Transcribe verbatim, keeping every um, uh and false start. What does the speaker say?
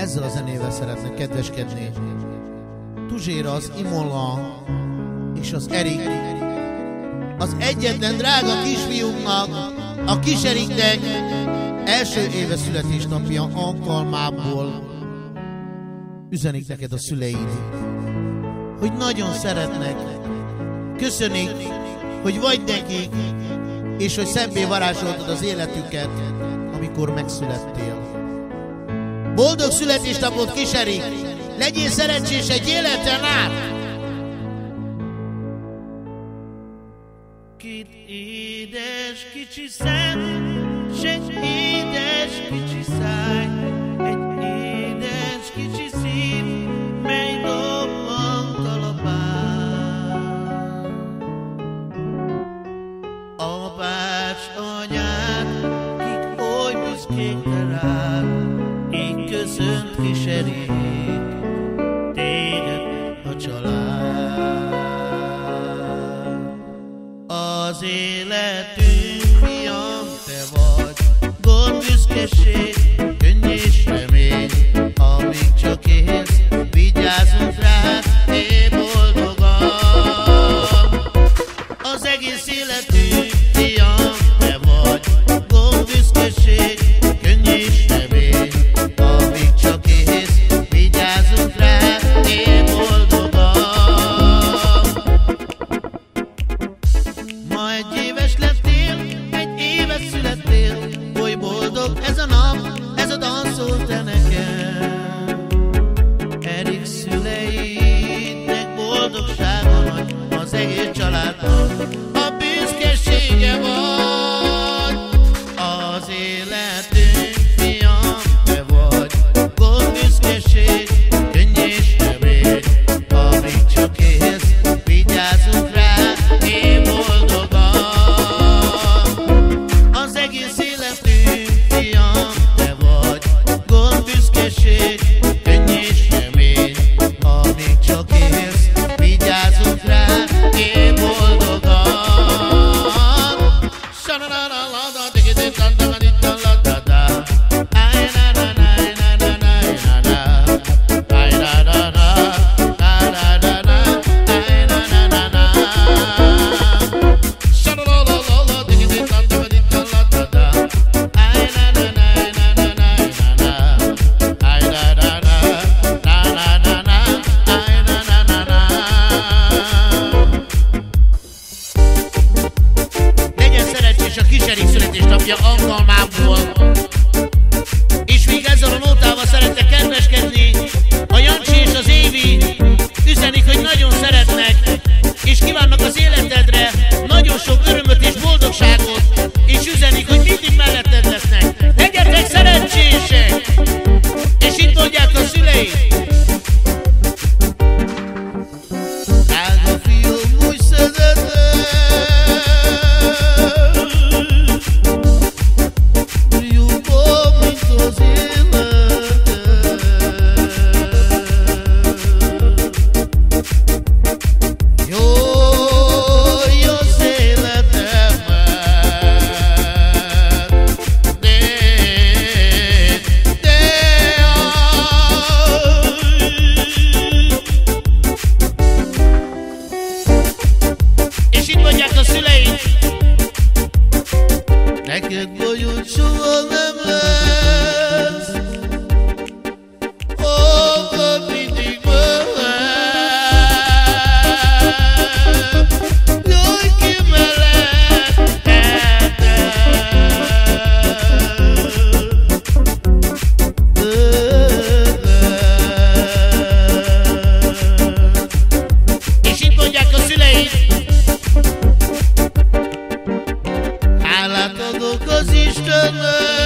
ezzel a zenével szeretnek kedveskedni Tuzséra, az Imola és az Erik, az egyetlen drága kisfiúnknak, a kis Eriknek első éve születésnapja alkalmából üzenik neked a szüleid, hogy nagyon szeretnek, köszönik, hogy vagy nekik, és hogy szebbé varázsoltad az életüket, amikor megszülettél. Boldog születésnapot, kis Erik! Legyél szerencsés egy életen át! Két édes kicsi szem, s egy édes kicsi száj, egy édes kicsi szív, mely dobbant a lapán. Apács, anyád, kik oly büszkék rád, így köszönt kis Erik, téged a család. Az életünk, fiam, te vagy, gond, büszkeség, könny és remény, amíg csak élsz, vigyázzunk rád, épp boldogan. Az egész életünk, fiam, te vagy, gond, büszkeség, könny és remény, amíg csak élsz, vigyázzunk rád, épp boldogan. Ma egy éves lettél, egy éves születtél, oly boldog ez a nap, ez a dal szól te nekem. Erik szüleidnek boldogsága nagy, az egész családnak a büszkesége vagy. Az életünk, fiam, te vagy, gond, büszkeség, könny és remény, amíg csak élsz, vigyázzunk rá, épp boldogan. Az egész életünk, fiam, te vagy, gond, büszkeség, könny és remény, amíg csak élsz, vigyázzunk rá, épp boldogan. A kis Erik születésnapja alkalmából, és még ezzel a nótával szeretnek kedveskedni a Jancsi és az Évi, üzenik, hogy nagyon szeretnek, és kívánnak az életedre nagyon sok örömöt és boldogságot, és üzenik, hogy mindig melletted lesznek. Legyetek szerencsések! És itt mondják a szüleid. Drága fiúm, úgy szeretem, neked bajod soha nem lesz, fogad mindig velem, jöjj ki mellettem. És itt mondják a szüleid, hálát adok az Istennek,